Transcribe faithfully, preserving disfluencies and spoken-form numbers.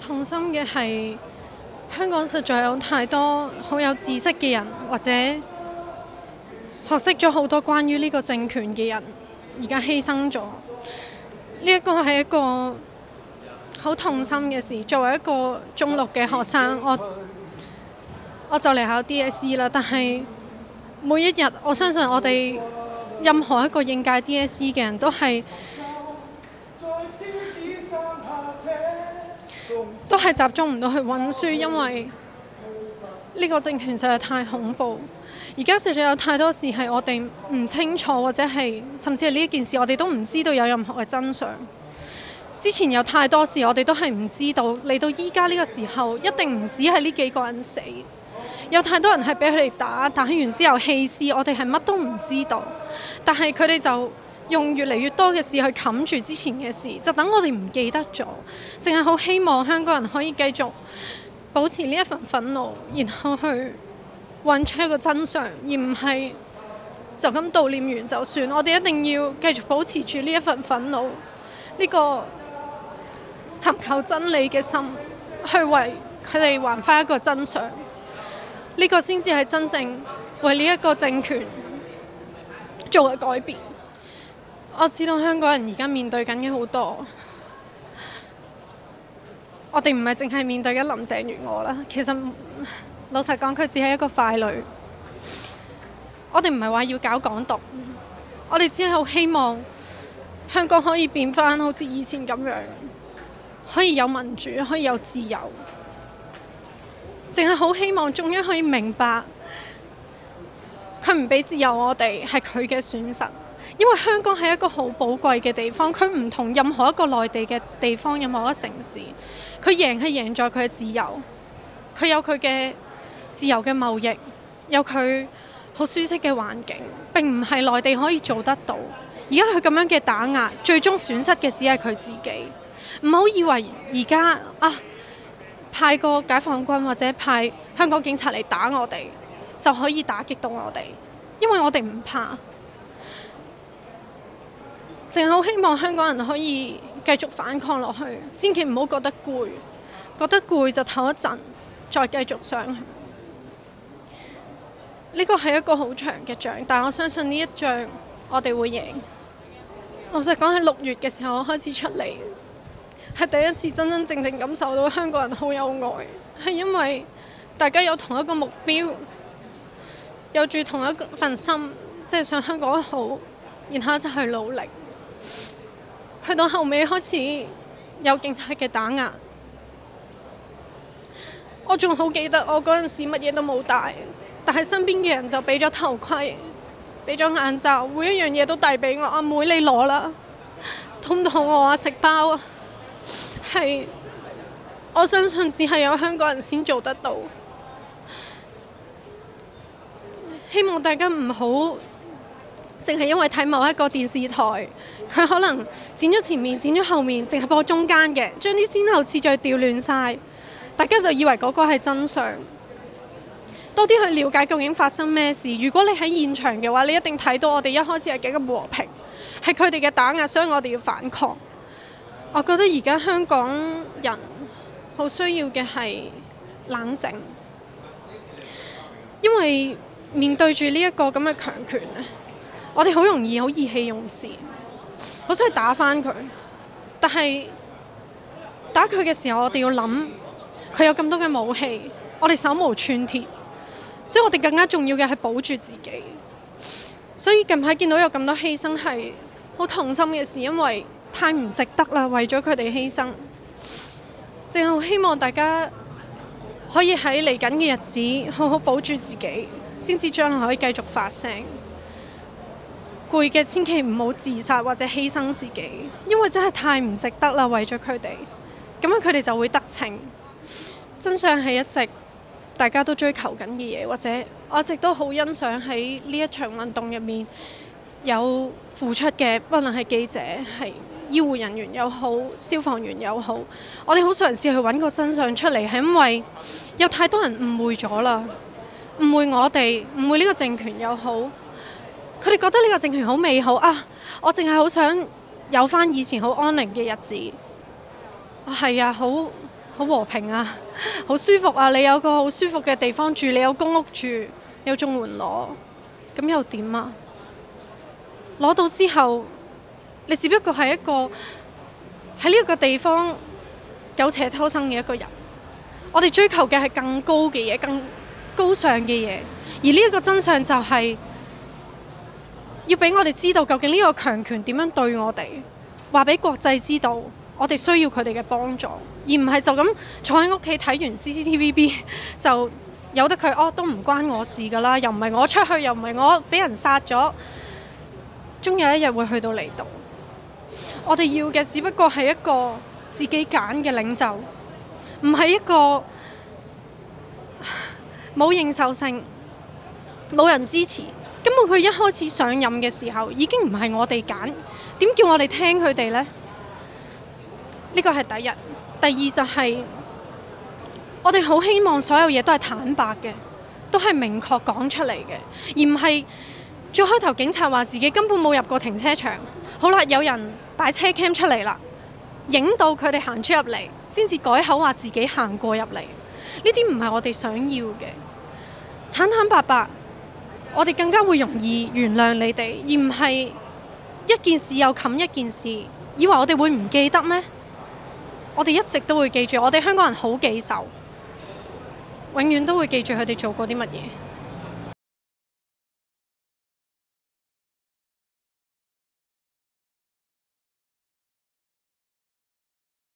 痛心嘅係香港實在有太多好有知識嘅人，或者學識咗好多關於呢個政權嘅人，而家犧牲咗。呢一個係一個好痛心嘅事。作為一個中六嘅學生，我我就嚟考 D S E 啦，但係每一日，我相信我哋任何一個應屆 D S E 嘅人都係都係集中唔到去溫書，因為呢個政權實在太恐怖。而家實在有太多事係我哋唔清楚，或者係甚至係呢一件事我哋都唔知道有任何嘅真相。之前有太多事我哋都係唔知道，嚟到依家呢個時候一定唔止係呢幾個人死，有太多人係俾佢哋打，打完之後棄屍，我哋係乜都唔知道。但係佢哋就用越嚟越多嘅事去冚住之前嘅事，就等我哋唔記得咗，淨係好希望香港人可以繼續保持呢一份憤怒，然後去揾出一個真相，而唔係就咁悼念完就算。我哋一定要繼續保持住呢一份憤怒，呢個尋求真理嘅心，去為佢哋還返一個真相。呢個先至係真正為呢一個政權做嘅改變。我知道香港人而家面對緊嘅好多，我哋唔係淨係面對緊林鄭月娥啦。其實老實講，佢只係一個傀儡。我哋唔係話要搞港獨，我哋只係好希望香港可以變返好似以前咁樣，可以有民主，可以有自由。淨係好希望中央可以明白，佢唔俾自由我哋係佢嘅損失。因為香港係一個好寶貴嘅地方，佢唔同任何一個內地嘅地方，任何一個城市，佢贏係贏在佢嘅自由，佢有佢嘅自由嘅貿易，有佢好舒適嘅環境，並唔係內地可以做得到。而家佢咁樣嘅打壓，最終損失嘅只係佢自己。唔好以為而家啊派個解放軍或者派香港警察嚟打我哋，就可以打擊到我哋，因為我哋唔怕。淨係好希望香港人可以繼續反抗落去，千祈唔好覺得攰，覺得攰就唞一陣，再繼續上去。呢個係一個好長嘅仗，但我相信呢一仗我哋會贏。老實講，喺六月嘅時候我開始出嚟，係第一次真真正正感受到香港人好有愛，係因為大家有同一個目標，有住同一份心，即係想香港好，然後一齊去努力。去到後尾開始有警察嘅打壓，我仲好記得我嗰陣時乜嘢都冇帶，但係身邊嘅人就俾咗頭盔，俾咗眼罩，每一樣嘢都遞俾我。阿妹，你攞啦，肚唔肚餓啊？食包啊！係，我相信只係有香港人先做得到。希望大家唔好淨係因為睇某一個電視台，佢可能剪咗前面、剪咗後面，淨係播中間嘅，將啲先後次序調亂晒，大家就以為嗰個係真相。多啲去了解究竟發生咩事。如果你喺現場嘅話，你一定睇到我哋一開始係幾咁和平，係佢哋嘅打壓，所以我哋要反抗。我覺得而家香港人好需要嘅係冷靜，因為面對住呢一個咁嘅強權咧，我哋好容易好意氣用事，好想去打返佢。但係打佢嘅時候，我哋要諗佢有咁多嘅武器，我哋手無寸鐵，所以我哋更加重要嘅係保住自己。所以近排見到有咁多犧牲係好痛心嘅事，因為太唔值得啦，為咗佢哋犧牲。淨係好希望大家可以喺嚟緊嘅日子好好保住自己，先至將來可以繼續發聲。攰嘅千祈唔好自殺或者犧牲自己，因為真係太唔值得啦，為咗佢哋，咁樣佢哋就會得逞。真相係一直大家都追求緊嘅嘢，或者我一直都好欣賞喺呢一場運動入面有付出嘅，不論係記者、係醫護人員又好、消防員又好，我哋好嘗試去揾個真相出嚟，係因為有太多人誤會咗啦，誤會我哋，誤會呢個政權又好。佢哋覺得呢個政權好美好啊！我淨係好想有返以前好安寧嘅日子。係啊，好好和平啊，好舒服啊，你有個好舒服嘅地方住，你有公屋住，有綜援攞，咁又點啊？攞到之後，你只不過係一個喺呢一個地方苟且偷生嘅一個人。我哋追求嘅係更高嘅嘢，更高尚嘅嘢。而呢一個真相就係要俾我哋知道，究竟呢個強權點樣對我哋，話俾國際知道，我哋需要佢哋嘅幫助，而唔係就咁坐喺屋企睇完 C C T V B 就由得佢哦，都唔關我事㗎啦，又唔係我出去，又唔係我俾人殺咗，終有一日會去到嚟到。我哋要嘅只不過係一個自己揀嘅領袖，唔係一個冇認受性、冇人支持。根本佢一開始上任嘅時候已經唔係我哋揀，點叫我哋聽佢哋呢？呢個係第一。第二就係我哋好希望所有嘢都係坦白嘅，都係明確講出嚟嘅，而唔係最開頭警察話自己根本冇入過停車場。好啦，有人擺車 cam 出嚟啦，影到佢哋行出入嚟，先至改口話自己行過入嚟。呢啲唔係我哋想要嘅。坦坦白白，我哋更加會容易原諒你哋，而唔係一件事又冚一件事，以為我哋會唔記得咩？我哋一直都會記住，我哋香港人好記仇，永遠都會記住佢哋做過啲乜嘢。